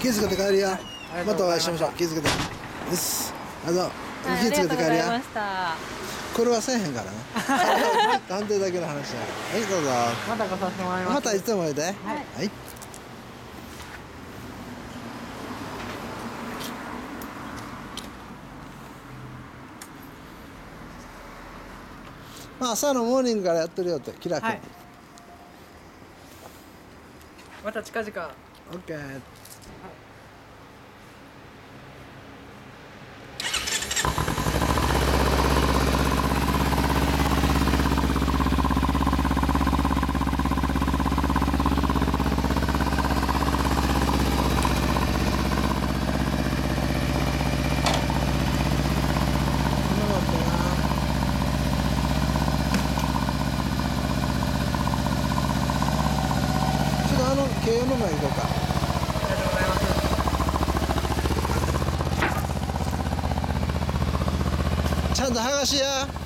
気付けて帰るよ。またお会いしましょう。気付けて。よし。どうぞ。気付けて帰るよ。これはせえへんからね。探偵だけの話だ。はい、どうぞ。 また来させてもらいます。 またいつでもおいで。はい。まあ朝のモーニングからやってるよって、キラ君。 また近々。 オッケー。慶応の前行こうか。 ありがとうございます。 ちゃんと剥がしや。